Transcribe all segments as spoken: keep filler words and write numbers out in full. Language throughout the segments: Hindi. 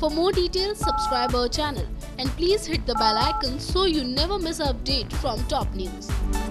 For more details, subscribe our channel and please hit the bell icon so you never miss an update from top news.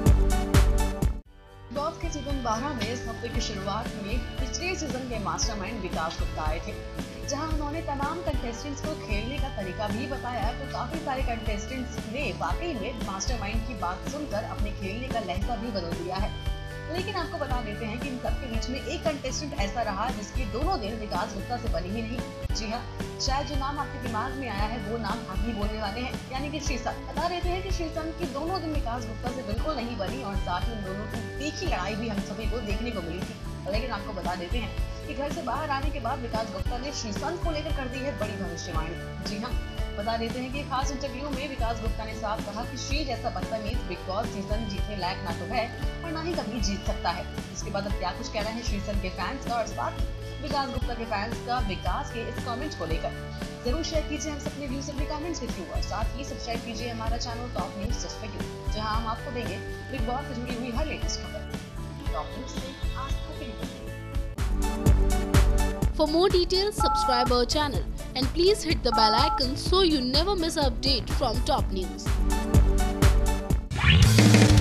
Boss के सीजन बारह में इस हफ्ते की शुरुआत में पिछले सीजन के मास्टरमाइंड विकास गुप्ता आए थे, जहां उन्होंने तमाम कंटेस्टेंट्स को खेलने का तरीका भी बताया। तो काफी सारे कंटेस्टेंट्स ने वाकई में मास्टरमाइंड की बात सुनकर अपने खेलने का लहजा भी बदल दिया है। लेकिन आपको बता देते हैं कि इन सबके बीच में एक कंटेस्टेंट ऐसा रहा जिसके दोनों दिन विकास गुप्ता से बनी ही नहीं। जी हाँ, शायद जो नाम आपके दिमाग में आया है वो नाम हम ही बोलने वाले हैं, यानी कि श्रीसंत। बता देते हैं कि श्रीसंत की दोनों दिन विकास गुप्ता से बिल्कुल नहीं बनी और साथ ही उन दोनों की तीखी लड़ाई भी हम सभी को देखने को मिली थी। लेकिन आपको बता देते हैं कि घर से बाहर आने के बाद विकास गुप्ता ने श्रीसंत को लेकर कर दी है बड़ी भविष्यवाणी। जी हाँ, बता देते हैं कि खास इंटरव्यू में विकास गुप्ता ने साफ कहा कि श्री जैसा बदतमीज बिग बॉस सीजन जीतने लायक ना तो है और ना ही कभी जीत सकता है। इसके बाद अब क्या कुछ कहना है श्रीसंत के फैंस का और साथ विकास गुप्ता के फैंस का विकास के इस कमेंट को लेकर, जरूर शेयर कीजिए हम अपने व्यूज अपने कमेंट्स के थ्रू और साथ ही सब्सक्राइब कीजिए हमारा channel top news just for you, जहां हम आपको देंगे बिग बॉस से जुड़ी हुई हर लेटेस्ट खबर। टॉप न्यूज से आज तक के लिए। For more details, subscribe our channel and please hit the bell icon so you never miss an update from top news.